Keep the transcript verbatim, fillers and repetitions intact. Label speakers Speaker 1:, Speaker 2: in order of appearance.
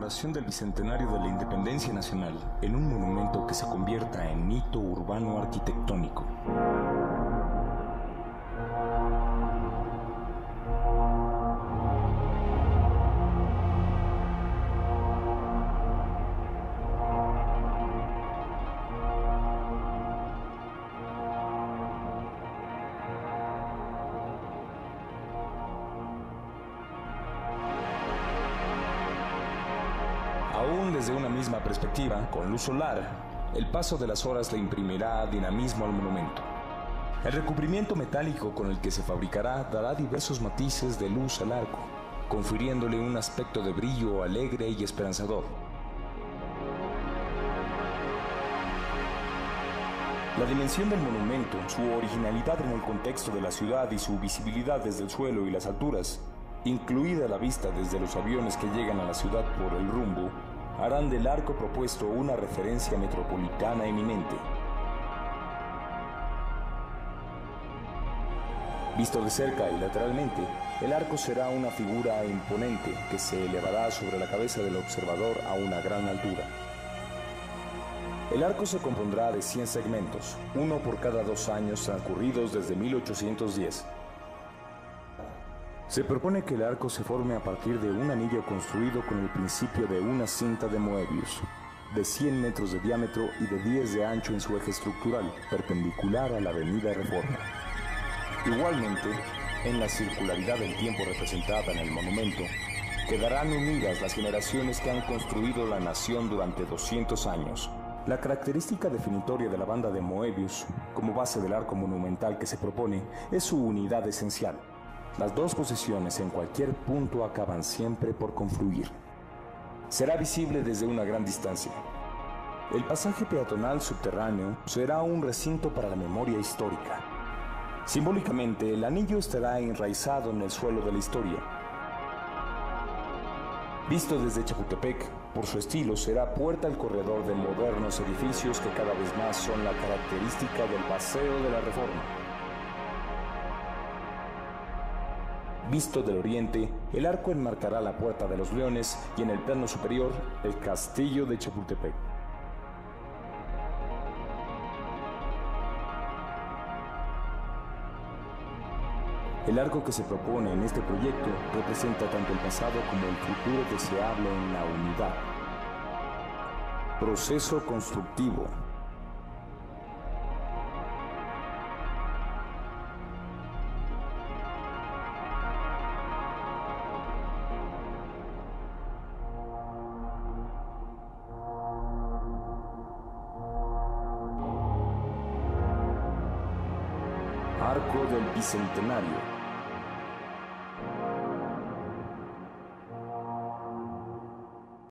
Speaker 1: conmemoración del Bicentenario de la Independencia Nacional en un monumento que se convierta en hito urbano arquitectónico. Aún desde una misma perspectiva, con luz solar, el paso de las horas le imprimirá dinamismo al monumento. El recubrimiento metálico con el que se fabricará dará diversos matices de luz al arco, confiriéndole un aspecto de brillo alegre y esperanzador. La dimensión del monumento, su originalidad en el contexto de la ciudad y su visibilidad desde el suelo y las alturas, incluida la vista desde los aviones que llegan a la ciudad por el rumbo, harán del arco propuesto una referencia metropolitana eminente. Visto de cerca y lateralmente, el arco será una figura imponente que se elevará sobre la cabeza del observador a una gran altura. El arco se compondrá de cien segmentos, uno por cada dos años transcurridos desde mil ochocientos diez. Se propone que el arco se forme a partir de un anillo construido con el principio de una cinta de Moebius, de cien metros de diámetro y de diez de ancho en su eje estructural, perpendicular a la avenida Reforma. Igualmente, en la circularidad del tiempo representada en el monumento, quedarán unidas las generaciones que han construido la nación durante doscientos años. La característica definitoria de la banda de Moebius, como base del arco monumental que se propone, es su unidad esencial. Las dos posiciones en cualquier punto acaban siempre por confluir. Será visible desde una gran distancia. El pasaje peatonal subterráneo será un recinto para la memoria histórica. Simbólicamente, el anillo estará enraizado en el suelo de la historia. Visto desde Chapultepec, por su estilo será puerta al corredor de modernos edificios que cada vez más son la característica del Paseo de la Reforma. Visto del oriente, el arco enmarcará la Puerta de los Leones y en el plano superior, el Castillo de Chapultepec. El arco que se propone en este proyecto representa tanto el pasado como el futuro deseable en la unidad. Proceso constructivo. Arco del Bicentenario.